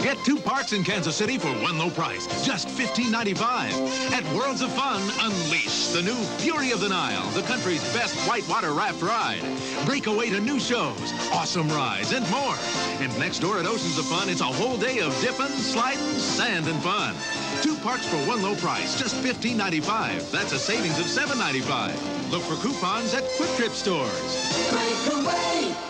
Get 2 parks in Kansas City for one low price, just $15.95. At Worlds of Fun, unleash the new Fury of the Nile, the country's best whitewater raft ride. Break away to new shows, awesome rides, and more. And next door at Oceans of Fun, it's a whole day of dipping, sliding, sand, and fun. 2 parks for one low price, just $15.95. That's a savings of $7.95. Look for coupons at Quick Trip stores. Break away!